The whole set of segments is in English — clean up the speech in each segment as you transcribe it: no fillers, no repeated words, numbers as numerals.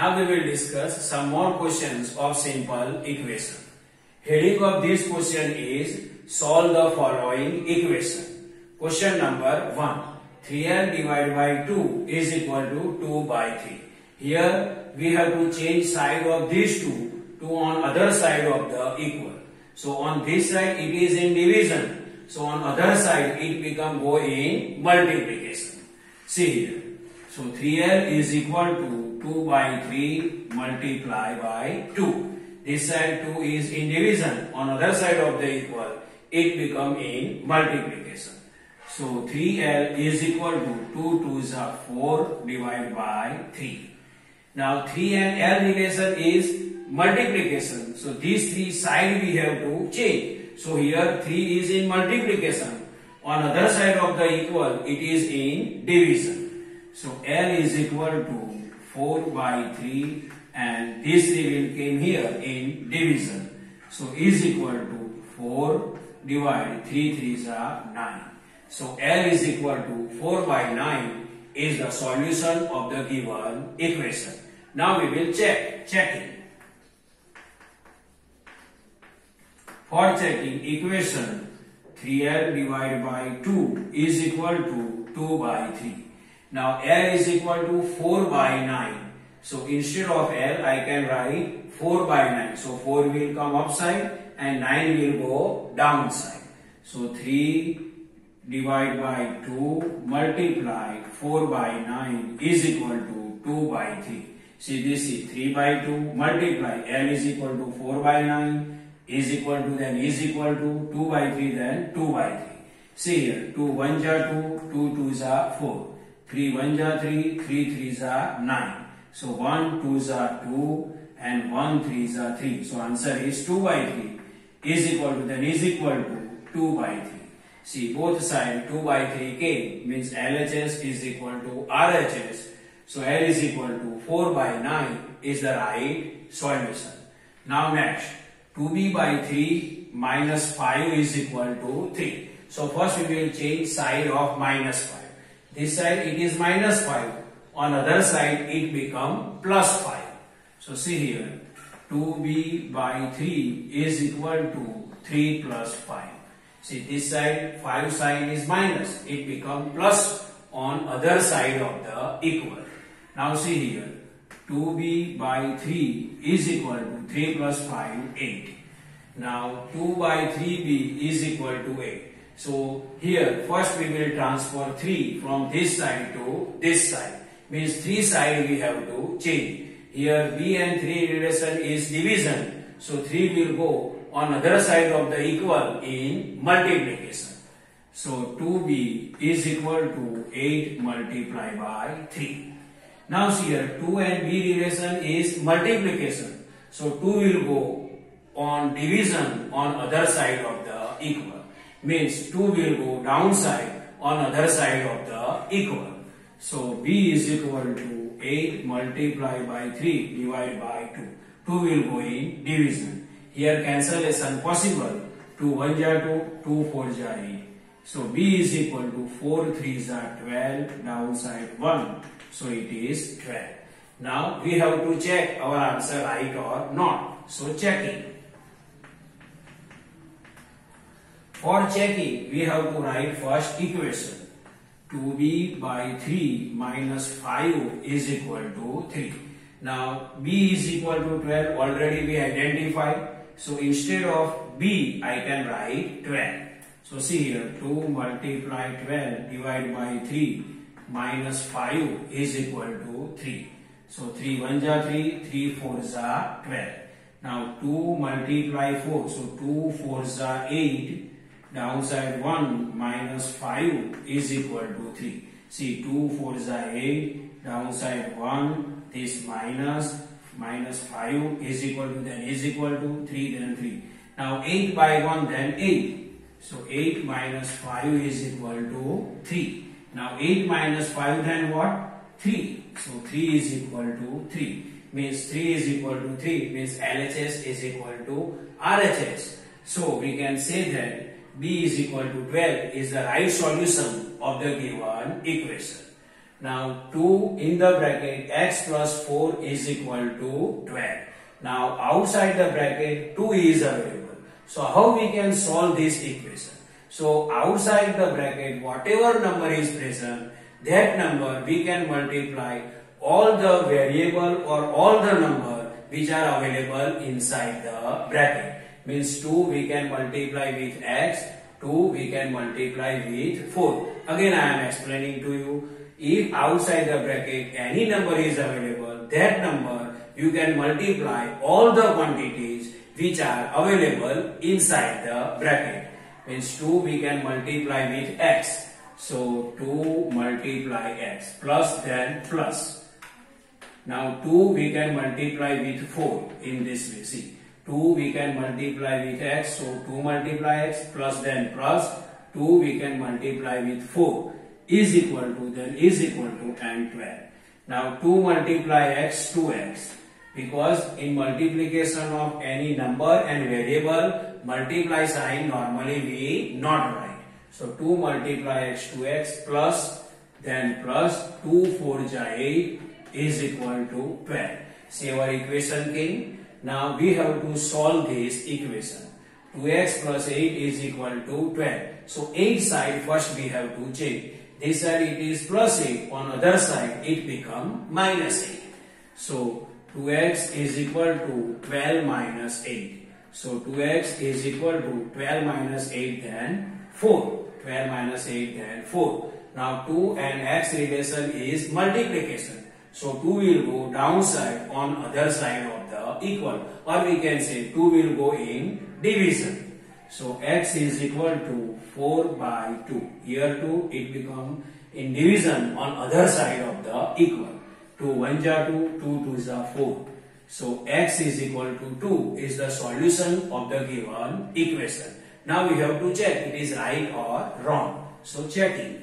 Now we will discuss some more questions of simple equation. Heading of this question is solve the following equation. Question number 1. 3l divided by 2 is equal to 2 by 3. Here we have to change side of these two to on other side of the equal. So on this side it is in division. So on other side it become go in multiplication. See here. So 3l is equal to 2 by 3 multiply by 2. This side 2 is in division. On other side of the equal it become in multiplication. So 3l is equal to 2 2s are 4 divided by 3. Now 3 and l relation is multiplication. So these three side we have to change. So here 3 is in multiplication. On other side of the equal it is in division. So l is equal to 4 by 3 and this 3 will came here in division. So is equal to 4 divided 3 3s are 9. So l is equal to 4 by 9 is the solution of the given equation. Now we will checking. For checking equation 3l divided by 2 is equal to 2 by 3. Now l is equal to 4 by 9. So instead of l I can write 4 by 9. So 4 will come upside and 9 will go downside. So 3 divided by 2 multiply 4 by 9 is equal to 2 by 3. See this is 3 by 2 multiply l is equal to 4 by 9 is equal to then is equal to 2 by 3 then 2 by 3. See here 2 1s are 2, 2 2s are 4. 3 1s are 3, 3 3s are 9. So 1 2s are 2 and 1 3s are 3. So answer is 2 by 3 is equal to then is equal to 2 by 3. See both sides 2 by 3 came means LHS is equal to RHS. So L is equal to 4 by 9 is the right solution. Now next 2b by 3 minus 5 is equal to 3. So first we will change side of minus 5. This side it is minus 5. On other side it become plus 5. So see here 2b by 3 is equal to 3 plus 5. See this side 5 side is minus. It become plus on other side of the equal. Now see here 2b by 3 is equal to 3 plus 5 8. Now 2 by 3b is equal to 8. So here first we will transfer 3 from this side to this side. Means 3 side we have to change. Here b and 3 relation is division. So 3 will go on other side of the equal in multiplication. So 2b is equal to 8 multiplied by 3. Now see here 2 and b relation is multiplication. So 2 will go on division on other side of the equal. Means 2 will go downside on other side of the equal. So b is equal to 8 multiplied by 3 divided by 2. 2 will go in division. Here cancellation possible. 2 1s are 2, 2 4s are 8. So b is equal to 4 3s are 12 downside 1. So it is 12. Now we have to check our answer right or not. So checking. For checking, we have to write first equation. 2b by 3 minus 5 is equal to 3. Now b is equal to 12 already we identified. So instead of b I can write 12. So see here 2 multiply 12 divided by 3 minus 5 is equal to 3. So 3 1s are 3, 3 4s are 12. Now 2 multiply 4. So 2 4s are 8. Downside 1 minus 5 is equal to 3. See 2 4s are 8. Downside 1 this minus 5 is equal to then is equal to 3 then 3. Now 8 by 1 then 8. So 8 minus 5 is equal to 3. Now 8 minus 5 then what? 3. So 3 is equal to 3. Means 3 is equal to 3 means LHS is equal to RHS. So we can say that b is equal to 12 is the right solution of the given equation. Now 2 in the bracket x plus 4 is equal to 12. Now outside the bracket 2 is available. So how we can solve this equation? So outside the bracket whatever number is present, that number we can multiply all the variable or all the number which are available inside the bracket. Means 2 we can multiply with x, 2 we can multiply with 4. Again I am explaining to you. If outside the bracket any number is available, that number you can multiply all the quantities which are available inside the bracket. Means 2 we can multiply with x. So 2 multiply x plus then plus. Now 2 we can multiply with 4 in this way. See, 2 we can multiply with x. So 2 multiply x plus then plus. 2 we can multiply with 4 is equal to and 12. Now 2 multiply x 2x, because in multiplication of any number and variable, multiply sign normally we not write. So 2 multiply x 2x plus then plus 2 4 ja 8 is equal to 12. See our equation came. Now we have to solve this equation. 2x plus 8 is equal to 12. So 8 side first we have to change. This side it is plus 8, on other side it become minus 8. So 2x is equal to 12 minus 8. So 2x is equal to 12 minus 8 then 4. 12 minus 8 then 4. Now 2 and x relation is multiplication. So 2 will go downside on other side of the equal, or we can say 2 will go in division. So x is equal to 4 by 2. Here 2 it become in division on other side of the equal. 2 1 ja 2, 2 2 ja 4. So x is equal to 2 is the solution of the given equation. Now we have to check it is right or wrong. So checking.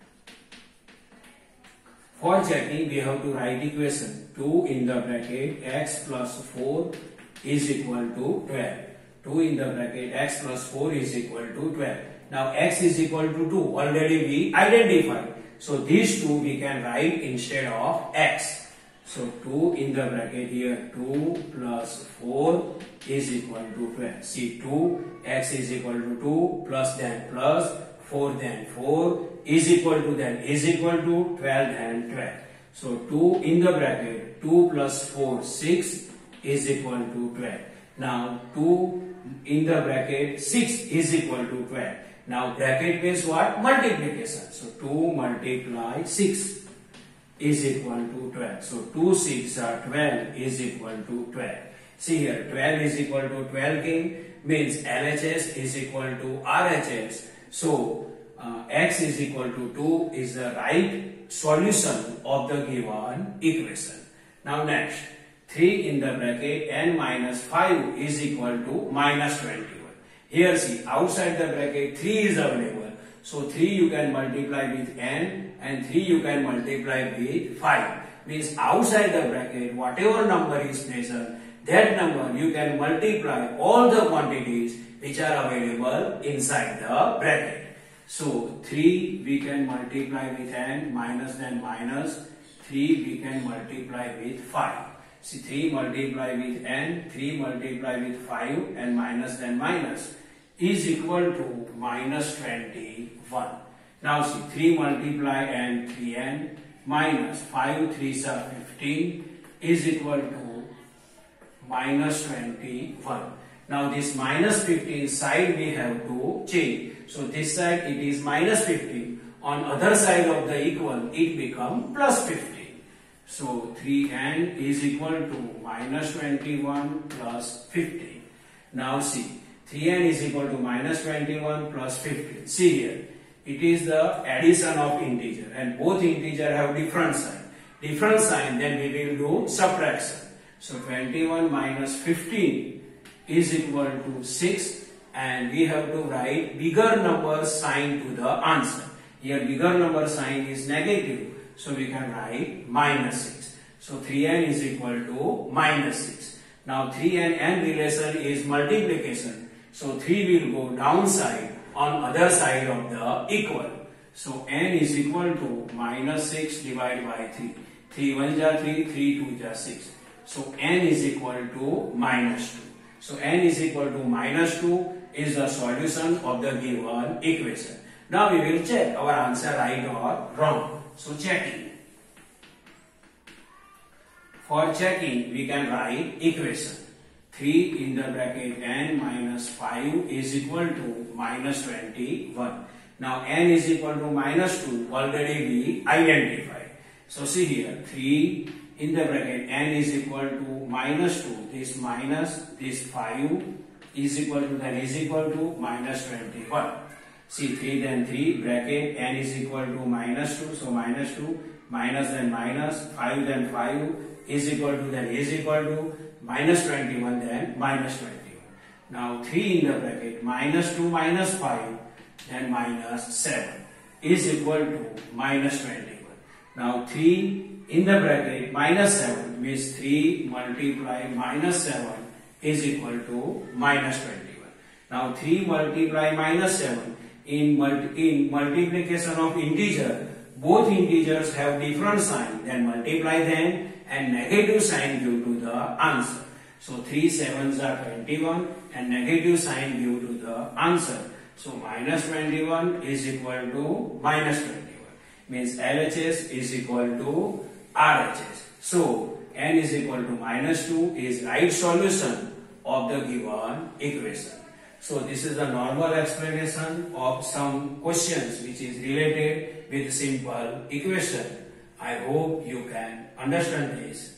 For checking we have to write equation 2 in the bracket x plus 4 is equal to 12. 2 in the bracket x plus 4 is equal to 12. Now x is equal to 2 already we identified. So these two we can write instead of x. So 2 in the bracket here 2 plus 4 is equal to 12. See 2 x is equal to 2 plus then plus 4 then 4 is equal to 12 then 12. So 2 in the bracket 2 plus 4 6 is equal to 12. Now 2 in the bracket 6 is equal to 12. Now bracket means what? Multiplication. So 2 multiply 6 is equal to 12. So 2 6 are 12 is equal to 12. See here 12 is equal to 12 king means LHS is equal to RHS. So x is equal to 2 is the right solution of the given equation. Now next 3 in the bracket n minus 5 is equal to minus 21. Here see outside the bracket 3 is available. So 3 you can multiply with n and 3 you can multiply with 5. Means outside the bracket whatever number is present, that number you can multiply all the quantities which are available inside the bracket. So 3 we can multiply with n minus then minus 3 we can multiply with 5. See 3 multiply with n, 3 multiply with 5 and minus then minus is equal to minus 21. Now see 3 multiply n 3n minus 5 3s are 15 is equal to minus 21. Now this minus 15 side we have to change. So this side it is minus 15. On other side of the equal it become plus 15. So 3n is equal to minus 21 plus 15. Now see 3n is equal to minus 21 plus 15. See here it is the addition of integer and both integer have different sign. Different sign then we will do subtraction. So 21 minus 15 is equal to 6 and we have to write bigger number sign to the answer. Here bigger number sign is negative, so we can write minus 6. So 3n is equal to minus 6. Now 3 and n relation is multiplication. So 3 will go downside on other side of the equal. So n is equal to minus 6 divided by 3. 3 1 ja 3, 3 2 ja 6. So n is equal to minus 2. So n is equal to minus 2 is the solution of the given equation. Now we will check our answer right or wrong. So checking. For checking, we can write equation. 3 in the bracket n minus 5 is equal to minus 21. Now n is equal to minus 2 already we identified. So see here, 3 in the bracket n is equal to minus 2. This minus this 5 is equal to, then is equal to minus 21. See 3 then 3 bracket n is equal to minus 2. So minus 2 minus then minus 5 then 5 is equal to, then is equal to minus 21 then minus 21. Now 3 in the bracket minus 2 minus 5 then minus 7 is equal to minus 21. Now 3 in the bracket minus 7 means 3 multiply minus 7 is equal to minus 21. Now 3 multiply minus 7 in multiplication of integer, both integers have different sign, then multiply them and negative sign due to the answer. So 3 7s are 21 and negative sign due to the answer. So minus 21 is equal to minus 21. Means LHS is equal to RHS. So n is equal to minus 2 is right solution of the given equation. So this is the normal explanation of some questions which is related with simple equation. I hope you can understand this.